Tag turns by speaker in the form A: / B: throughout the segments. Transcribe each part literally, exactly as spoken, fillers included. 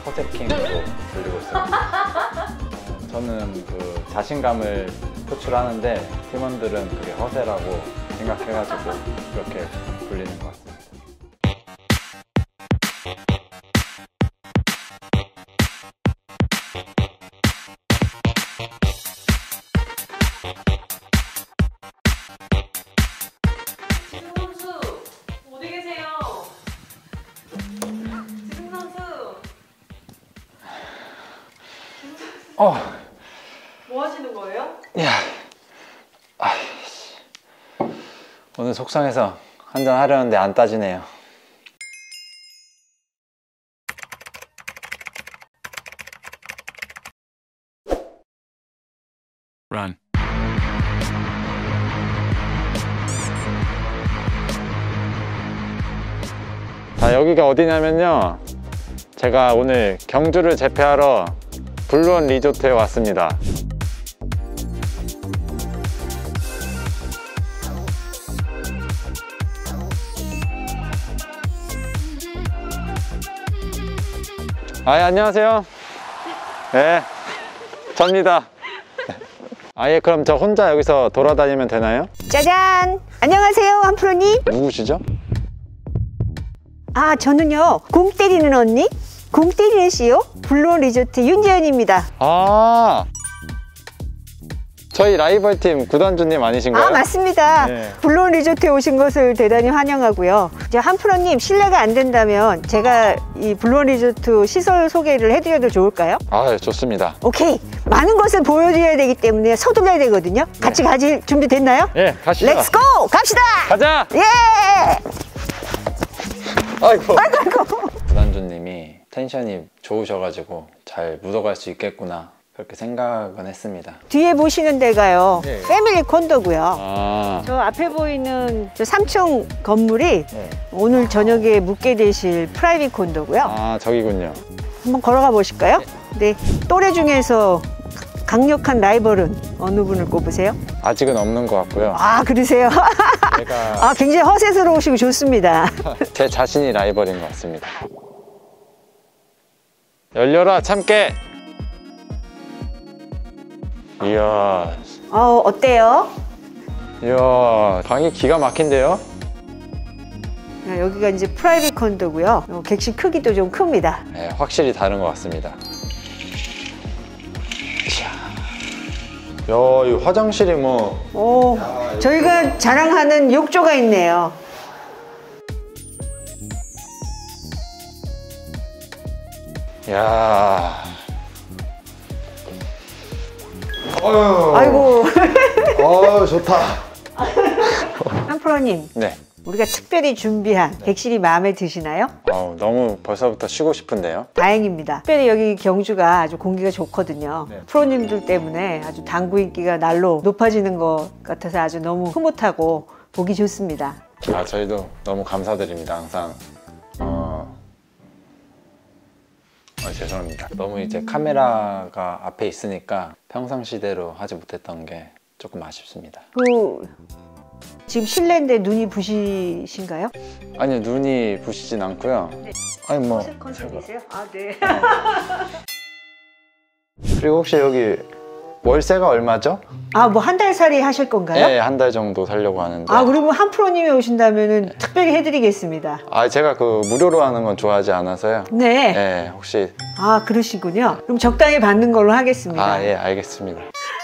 A: 허세킹으로 불리고 있습니다. 저는 그 자신감을 표출하는데 팀원들은 그게 허세라고 생각해가지고 그렇게 불리는 것 같습니다.
B: 지승 선수 어디 계세요? 지승 선수.
A: 어.
B: 뭐 하시는 거예요?
A: 야. 아, 오늘 속상해서 한잔 하려는데 안 따지네요.
C: Run.
A: 자, 여기가 어디냐면요, 제가 오늘 경주를 재패하러 블루원 리조트에 왔습니다. 아, 예, 안녕하세요. 네, 접니다. 아예 그럼 저 혼자 여기서 돌아다니면 되나요?
D: 짜잔! 안녕하세요, 한프로님.
A: 누구시죠?
D: 아, 저는요, 공 때리는 언니, 공 때리는 씨요, 블루원 리조트 윤재현입니다.
A: 아, 저희 라이벌 팀 구단주님 아니신가요?
D: 아, 맞습니다.
A: 네.
D: 블루원 리조트에 오신 것을 대단히 환영하고요. 이제 한프로님, 실례가 안 된다면 제가 이 블루원 리조트 시설 소개를 해드려도 좋을까요?
A: 아, 좋습니다.
D: 오케이. 많은 것을 보여드려야 되기 때문에 서둘러야 되거든요. 같이
A: 네.
D: 가실 준비 됐나요?
A: 예, 가시죠.
D: 렛츠고! 갑시다!
A: 가자!
D: 예!
A: 아이고.
D: 아이고, 아이고.
A: 구단주님이 텐션이 좋으셔가지고 잘 묻어갈 수 있겠구나, 그렇게 생각은 했습니다.
D: 뒤에 보시는 데가요,
A: 네.
D: 패밀리 콘도고요.
A: 아,
D: 저 앞에 보이는 저 삼 층 건물이
A: 네.
D: 오늘 저녁에 묵게 되실 프라이빗 콘도고요.
A: 아, 저기군요.
D: 한번 걸어가 보실까요? 네. 또래 중에서 강력한 라이벌은 어느 분을 꼽으세요?
A: 아직은 없는 것 같고요.
D: 아, 그러세요?
A: 제가
D: 아, 굉장히 허세스러우시고 좋습니다.
A: 제 자신이 라이벌인 것 같습니다. 열려라, 참깨! 이야,
D: 어, 어때요?
A: 이야, 방이 기가 막힌데요?
D: 아, 여기가 이제 프라이빗 콘도고요. 어, 객실 크기도 좀 큽니다.
A: 네, 확실히 다른 것 같습니다. 이야, 이 화장실이 뭐.
D: 오, 저희가 자랑하는 욕조가 있네요.
A: 이야. 어휴.
D: 아이고.
A: 어, 좋다.
D: 한프로님,
A: 네.
D: 우리가 특별히 준비한 객실이 마음에 드시나요?
A: 아우, 너무 벌써부터 쉬고 싶은데요.
D: 다행입니다. 특별히 여기 경주가 아주 공기가 좋거든요.
A: 네.
D: 프로님들 때문에 아주 당구 인기가 날로 높아지는 것 같아서 아주 너무 흐뭇하고 보기 좋습니다.
A: 아, 저희도 너무 감사드립니다. 항상. 어... 아, 죄송합니다. 너무 이제 카메라가 앞에 있으니까 평상시대로 하지 못했던 게 조금 아쉽습니다.
D: 그 지금 실내인데 눈이 부시신가요?
A: 아니요, 눈이 부시진 않고요.
D: 네.
A: 아니 뭐
D: 컨셉이세요? 아, 네.
A: 그리고 혹시 여기 월세가 얼마죠?
D: 아, 뭐 한 달 살이 하실 건가요?
A: 네, 한 달 정도 살려고 하는데.
D: 아, 그리고 한 프로님이 오신다면은 네. 특별히 해드리겠습니다.
A: 아, 제가 그 무료로 하는 건 좋아하지 않아서요.
D: 네.
A: 네, 혹시.
D: 아, 그러시군요. 그럼 적당히 받는 걸로 하겠습니다.
A: 아, 예, 알겠습니다.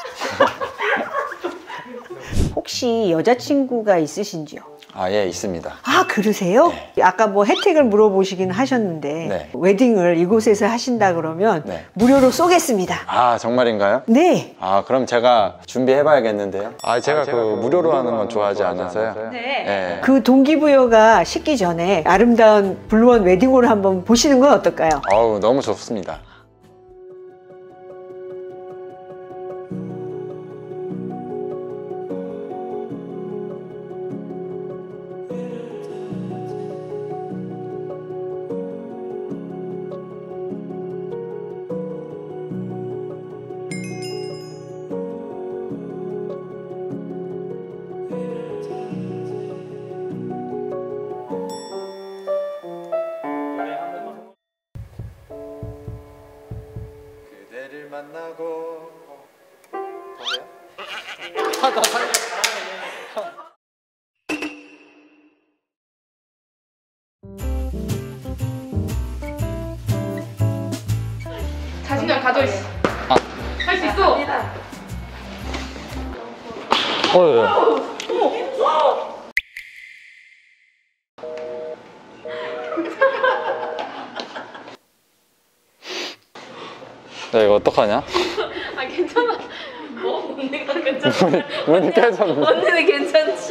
D: 혹시 여자친구가 있으신지요?
A: 아, 예, 있습니다.
D: 아, 그러세요?
A: 네.
D: 아까 뭐 혜택을 물어보시긴 하셨는데
A: 네.
D: 웨딩을 이곳에서 하신다 그러면
A: 네.
D: 무료로 쏘겠습니다.
A: 아, 정말인가요?
D: 네.
A: 아, 그럼 제가 준비해봐야겠는데요. 아, 제가,
C: 아, 제가
A: 그
C: 그
A: 무료로 하는 건
C: 하는
A: 좋아하지
C: 건 좋아하지
A: 않아서요.
C: 않아서요.
D: 네.
A: 네.
D: 그 동기부여가 식기 전에 아름다운 블루원 웨딩홀을 한번 보시는 건 어떨까요?
A: 어우, 너무 좋습니다. 만나고.
B: 자신감 가져 있어.
A: 아.
B: 할 수 있어.
A: 어, 예. 야, 이거 어떡하냐?
B: 아 괜찮아. 뭐 언니가 괜찮아.
A: 문이 깨졌는데.
B: 언니는 괜찮지.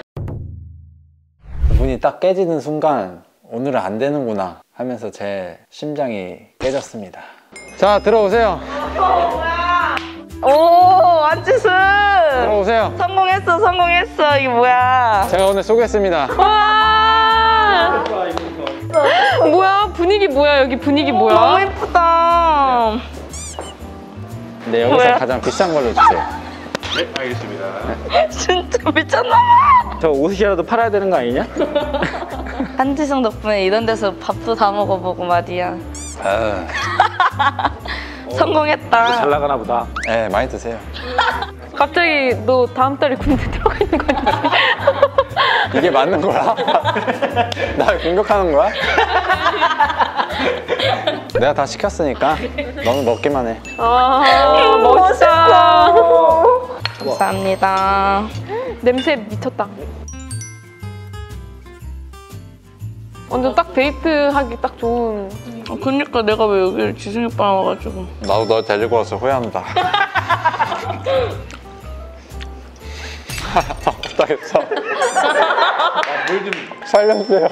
A: 문이 딱 깨지는 순간 오늘은 안 되는구나 하면서 제 심장이 깨졌습니다. 자, 들어오세요.
C: 오, 안치수!
A: 들어오세요.
C: 성공했어, 성공했어. 이게 뭐야?
A: 제가 오늘 쏘겠습니다.
B: 와. 뭐야 분위기 뭐야 여기 분위기
C: 너무
B: 뭐야?
C: 예쁘다.
A: 네, 여기서
C: 뭐야?
A: 가장 비싼 걸로 주세요.
E: 네, 알겠습니다.
C: 진짜 미쳤나봐.
F: 저 옷이라도 팔아야 되는 거 아니냐?
C: 안치승 덕분에 이런 데서 밥도 다 먹어보고 말이야.
A: 아,
C: 성공했다.
F: 잘 나가나 보다.
A: 네, 많이 드세요.
B: 갑자기 너 다음 달에 군대 들어가 있는 거 아니지?
A: 이게 맞는 거야? 날 공격하는 거야? 내가 다 시켰으니까 너는 먹기만 해.
B: 아 멋있다.
C: 감사합니다.
B: 냄새 미쳤다. 완전 딱 데이트하기 딱 좋은.
C: 어, 그러니까 내가 왜 여기를 지승이 오빠랑 와가지고.
A: 나도 너 데리고 와서 후회한다. 못하겠어.
E: 물좀
A: 살려주세요.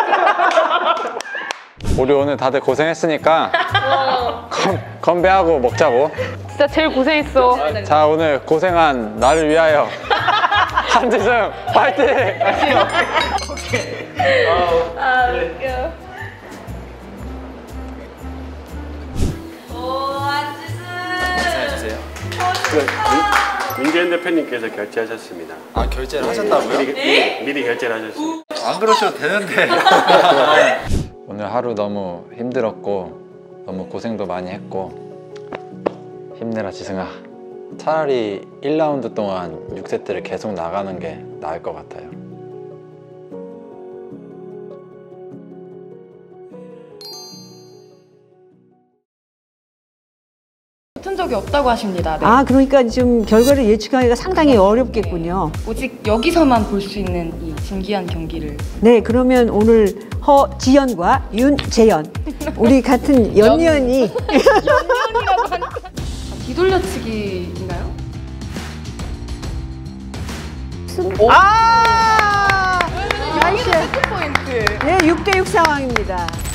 A: 우리 오늘 다들 고생했으니까 건, 건배하고 먹자고.
B: 진짜 제일 고생했어.
A: 자, 오늘 고생한 나를 위하여 한지승 파이팅!
C: 아, 웃겨. 오, 안치승.
E: 문재인 대표님께서 결제하셨습니다.
A: 아, 결제를 하셨다고요?
E: 미리, 미리, 미리 결제를 하셨습니다.
A: 안 그러셔도 되는데. 오늘 하루 너무 힘들었고 너무 고생도 많이 했고 힘내라 지승아. 차라리 일 라운드 동안 육 세트를 계속 나가는 게 나을 것 같아요.
G: 붙은 적이 없다고 하십니다. 네.
D: 아, 그러니까 좀 결과를 예측하기가 상당히 어렵겠군요.
G: 오직 여기서만 볼 수 있는 이 신기한 경기를
D: 네, 그러면 오늘 허지연과 윤재연, 우리 같은 연년이
G: 뒤돌려치기인가요?
D: 아! 나이스!
G: 포인트.
D: 네, 육 대 육 상황입니다.